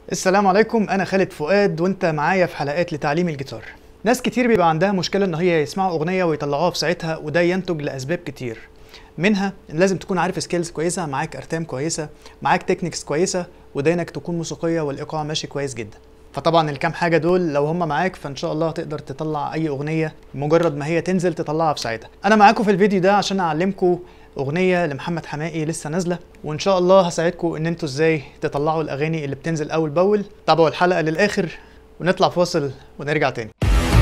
السلام عليكم، أنا خالد فؤاد وأنت معايا في حلقات لتعليم الجيتار. ناس كتير بيبقى عندها مشكلة إن هي يسمعوا أغنية ويطلعوها في ساعتها، وده ينتج لأسباب كتير. منها لازم تكون عارف سكيلز كويسة، معاك أرتام كويسة، معاك تكنيكس كويسة، ودينك تكون موسيقية والإيقاع ماشي كويس جدا. فطبعا الكام حاجة دول لو هم معاك فإن شاء الله هتقدر تطلع أي أغنية مجرد ما هي تنزل تطلعها في ساعتها. أنا معاكم في الفيديو ده عشان أعلمكم أغنية لمحمد حماقي لسه نازلة، وإن شاء الله هساعدكم إن انتوا إزاي تطلعوا الأغاني اللي بتنزل أول بأول. تابعوا الحلقة للآخر ونطلع فاصل ونرجع تاني.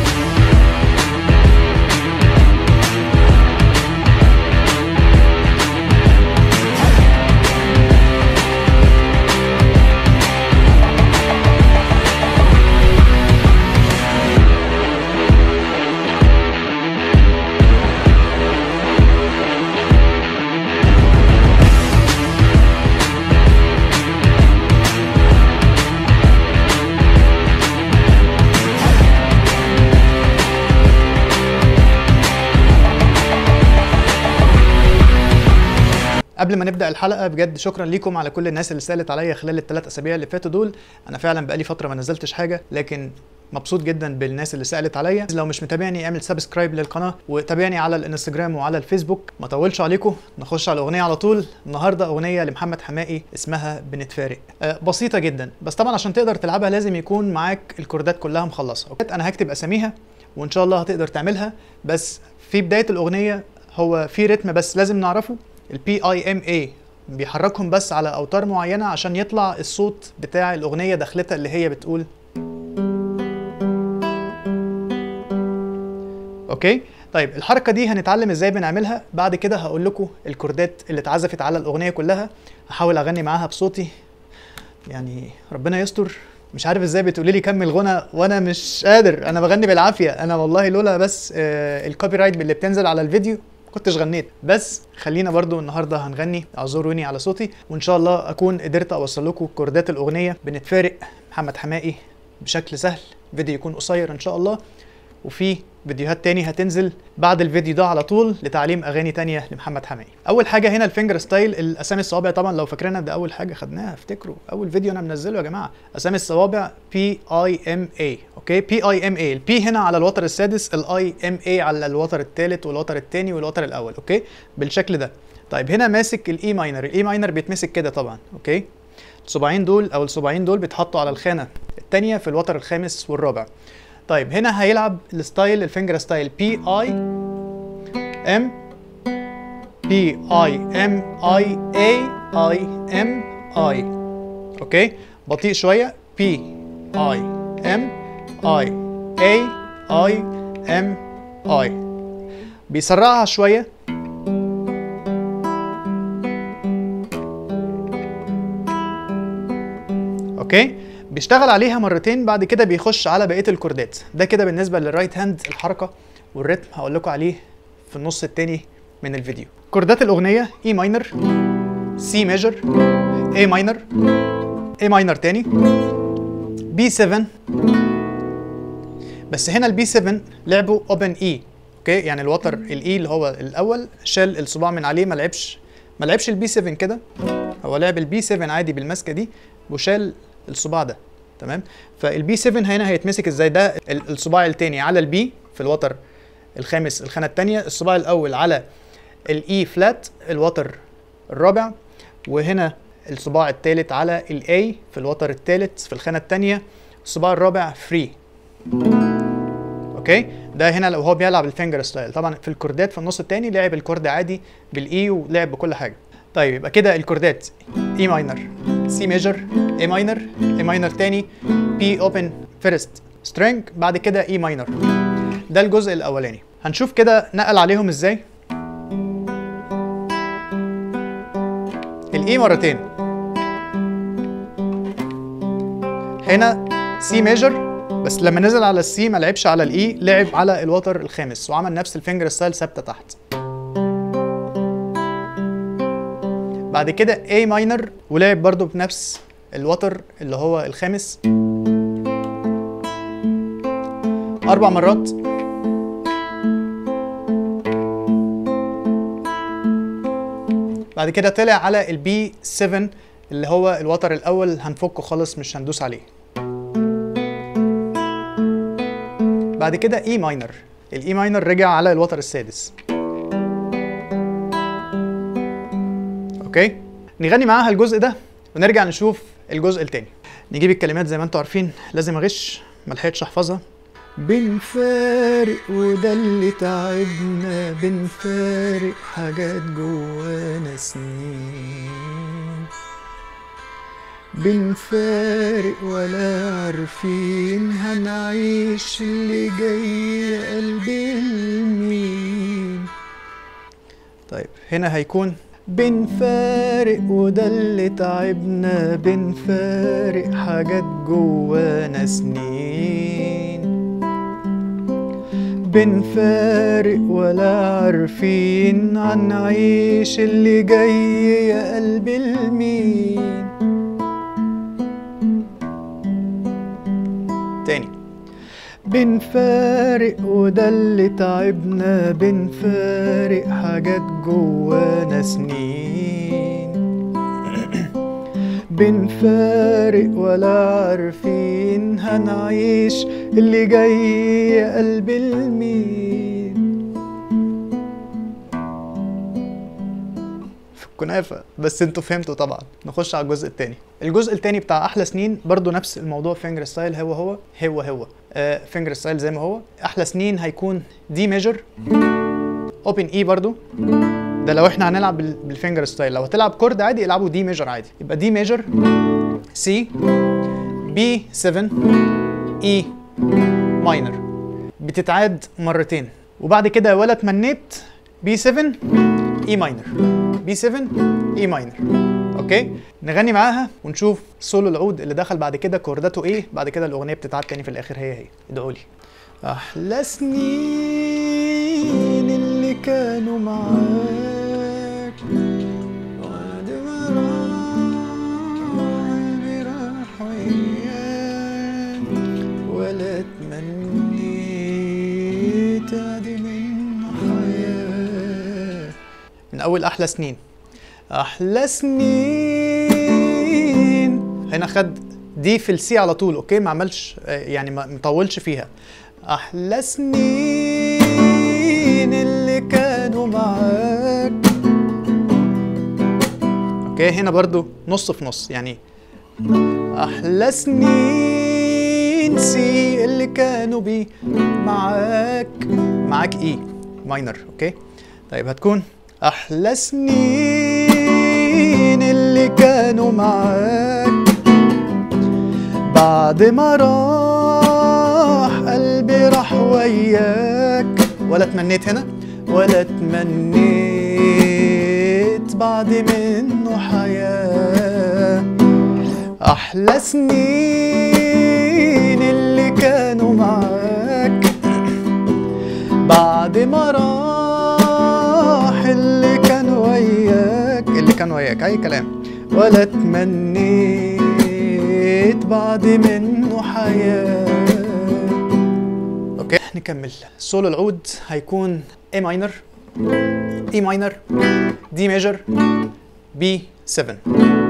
قبل ما نبدا الحلقه بجد شكرا ليكم على كل الناس اللي سالت عليا خلال الثلاث اسابيع اللي فاتوا دول. انا فعلا بقالي فتره ما نزلتش حاجه، لكن مبسوط جدا بالناس اللي سالت عليا. لو مش متابعني اعمل سبسكرايب للقناه وتابعني على الانستجرام وعلى الفيسبوك. ما اطولش عليكم، نخش على الاغنيه على طول. النهارده اغنيه لمحمد حماقي اسمها بنتفارق. بسيطه جدا، بس طبعا عشان تقدر تلعبها لازم يكون معاك الكوردات كلها مخلصه. انا هكتب اساميها وان شاء الله هتقدر تعملها، بس في بدايه الاغنيه هو في رتم بس لازم نعرفه. البي اي ام اي بيحركهم بس على اوتار معينه عشان يطلع الصوت بتاع الاغنيه دخلتها اللي هي بتقول. اوكي، طيب الحركه دي هنتعلم ازاي بنعملها. بعد كده هقول لكم الكوردات اللي اتعزفت على الاغنيه كلها، هحاول اغني معاها بصوتي، يعني ربنا يستر. مش عارف ازاي بتقولي لي كمل غنى وانا مش قادر، انا بغني بالعافيه. انا والله لولا بس الكوبي رايت اللي بتنزل على الفيديو كنتش غنيت. بس خلينا برضو النهارده هنغني، اعذروني على صوتي، وان شاء الله اكون قدرت اوصل لكم كوردات الاغنيه بنتفارق محمد حماقي بشكل سهل. فيديو يكون قصير ان شاء الله، وفي فيديوهات تاني هتنزل بعد الفيديو ده على طول لتعليم اغاني تانية لمحمد حماقي. اول حاجه هنا الفينجر ستايل، الاسامي الصوابع طبعا لو فاكرينها ده اول حاجه خدناها، افتكروا اول فيديو انا منزله يا جماعه. اسامي الصوابع بي اي ام اي. اوكي، بي اي ام اي. البي هنا على الوتر السادس، الاي ام اي على الوتر الثالث والوتر الثاني والوتر الاول. اوكي، بالشكل ده. طيب هنا ماسك الاي ماينر. الاي ماينر بيتمسك كده طبعا. اوكي، الصباعين دول او الصباعين دول بيتحطوا على الخانه الثانيه في الوتر الخامس والرابع. طيب هنا هيلعب الستايل الفينجر ستايل بي اي ام بي اي ام اي اي ام اي. اوكي، بطيء شويه. بي اي ام اي اي ام اي. بيسرعها شويه. اوكي، بيشتغل عليها مرتين، بعد كده بيخش على بقيه الكوردات. ده كده بالنسبه للرايت هاند. الحركه والريتم هقول لكم عليه في النص الثاني من الفيديو. كوردات الاغنيه اي ماينر، سي ميجر، اي ماينر، اي ماينر تاني، بي 7. بس هنا البي 7 لعبوا اوبن اي. اوكي، يعني الوتر الاي اللي هو الاول شال الصباع من عليه، ما لعبش البي 7 كده، هو لعب البي 7 عادي بالمسكه دي وشال الصباع ده. تمام، فالبي 7 هنا هيتمسك ازاي؟ ده الصباع الثاني على البي في الوتر الخامس الخانه الثانيه، الصباع الاول على الاي فلات الوتر الرابع، وهنا الصباع الثالث على الاي في الوتر الثالث في الخانه الثانيه، الصباع الرابع فري. اوكي، ده هنا لو هو بيلعب الفينجر ستايل. طبعا في الكوردات في النص الثاني لعب الكورد عادي بالاي ولعب بكل حاجه. طيب يبقى كده الكوردات اي ماينر، سي ميجر، اي ماينر، اي ماينر تاني، بي اوبن فيرست سترينج، بعد كده اي ماينر. ده الجزء الاولاني. هنشوف كده نقل عليهم ازاي. الاي مرتين، هنا سي ميجر، بس لما نزل على السي ما لعبش على الاي، لعب على الوتر الخامس وعمل نفس الفينجر ستايل ثابته تحت. بعد كده A ماينر ولعب برضو بنفس الوتر اللي هو الخامس 4 مرات. بعد كده طلع على البي 7 اللي هو الوتر الاول هنفكه خالص مش هندوس عليه. بعد كده اي ماينر، الاي ماينر رجع على الوتر السادس. اوكي، نغني معاها الجزء ده ونرجع نشوف الجزء التاني. نجيب الكلمات زي ما انتوا عارفين، لازم اغش، ملحقتش احفظها. بنفارق وده اللي تعبنا، بنفارق حاجات جوانا سنين، بنفارق ولا عارفين هنعيش اللي جاي يا قلبي لمين. طيب هنا هيكون بنفارق وده اللي تعبنا، بنفارق حاجات جوانا سنين، بنفارق ولا عارفين هنعيش اللي جاي يا قلبي لمين. تاني، بنفارق وده اللي تعبنا، بنفارق حاجات جوانا سنين، بنفارق ولا عارفين هنعيش اللي جاي يا قلبي لمين. في الكنافة، بس انتوا فهمتوا طبعا. نخش على الجزء التاني. الجزء التاني بتاع احلى سنين برضو نفس الموضوع، فينجر ستايل هو فينجر ستايل زي ما هو. احلى سنين هيكون دي ميجر اوبن اي برضو، ده لو احنا هنلعب بالفينجر ستايل. لو هتلعب كورد عادي العبوا دي ميجر عادي، يبقى دي ميجر سي بي 7 اي ماينر، بتتعاد مرتين. وبعد كده ولا تمنيت بي 7 اي ماينر، بي 7 اي ماينر. اوكي، نغني معاها ونشوف سولو العود اللي دخل بعد كده كورداته ايه. بعد كده الاغنيه بتتعاد تاني في الاخر هي. ادعوا لي. احلى سنين اللي كانوا معاك، بعد ما راح وياك، ولا تمنيت ادي منه حياه. من اول احلى سنين. احلى سنين هنا خد دي في السي على طول. اوكي، ما عملش يعني ما مطولش فيها. احلى سنين اللي كانوا معاك. اوكي، هنا برضو نص في نص يعني. احلى سنين سي اللي كانوا بي معاك اي ماينر. اوكي، طيب هتكون احلى سنين اللي كانوا معاك، بعد ما راح قلبي راح وياك، ولا تمنيت هنا، ولا تمنيت بعد منه حياة. احلى سنين اللي كانوا معاك، بعد ما راح اللي كان وياك اي كلام، ولا تمنيت بعد منه حياة. اوكي، نكمل. سولو العود هيكون اي ماينر، اي ماينر، دي ميجر، بي 7.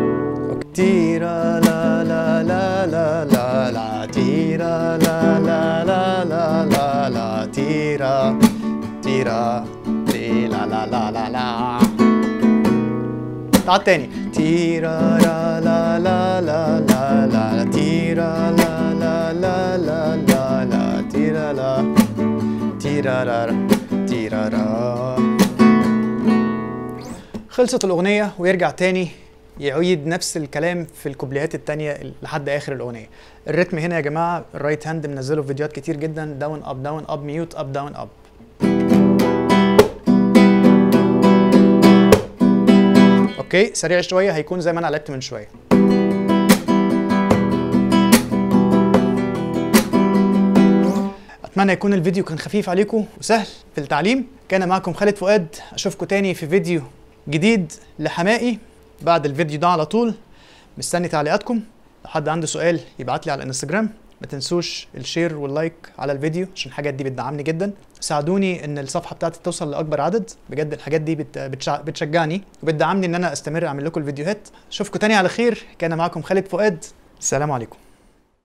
تيرا لا لا لا لا لا لا، تيرا لا لا لا لا لا لا، تيرا تيرا تي لا لا لا لا لا. تعال تاني. تيرا لا لا لا لا لا لا، تيرا لا لا لا لا لا لا، تيرا لا تيرا را تيرا را. خلصت الأغنية ويرجع تاني يعيد نفس الكلام في الكوبليهات التانية لحد آخر الأغنية. الريتم هنا يا جماعة الرايت هاند منزله في فيديوهات كتير جدا، داون اب داون اب ميوت اب داون اب. اوكي، سريع شوية هيكون زي ما أنا لعبت من شوية. أتمنى يكون الفيديو كان خفيف عليكم وسهل في التعليم. كان معكم خالد فؤاد، أشوفكم تاني في فيديو جديد لحمائي بعد الفيديو ده على طول. مستني تعليقاتكم، لو حد عنده سؤال يبعت لي على الانستجرام، ما تنسوش الشير واللايك على الفيديو عشان الحاجات دي بتدعمني جدا. ساعدوني ان الصفحه بتاعتي توصل لاكبر عدد، بجد الحاجات دي بتشجعني وبتدعمني ان انا استمر اعمل لكم الفيديوهات. اشوفكم تاني على خير. كان معكم خالد فؤاد، السلام عليكم.